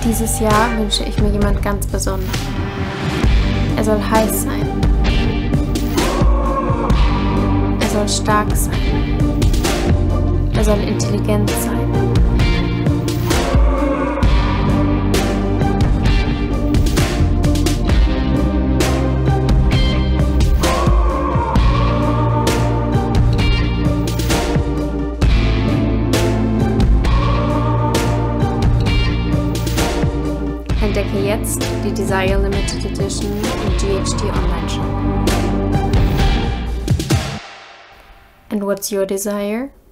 Dieses Jahr wünsche ich mir jemand ganz Besonderes. Er soll heiß sein. Er soll stark sein. Er soll intelligent sein. Entdecke jetzt die Desire Limited Edition im GHT Online Shop. And what's your desire?